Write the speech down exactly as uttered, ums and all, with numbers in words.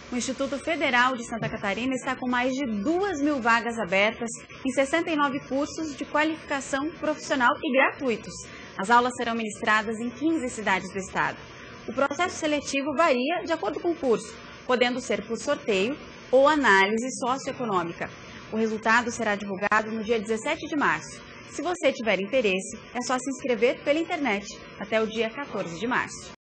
O Instituto Federal de Santa Catarina está com mais de duas mil vagas abertas em sessenta e nove cursos de qualificação profissional e gratuitos. As aulas serão ministradas em quinze cidades do estado. O processo seletivo varia de acordo com o curso, podendo ser por sorteio ou análise socioeconômica. O resultado será divulgado no dia dezessete de março. Se você tiver interesse, é só se inscrever pela internet até o dia quatorze de março.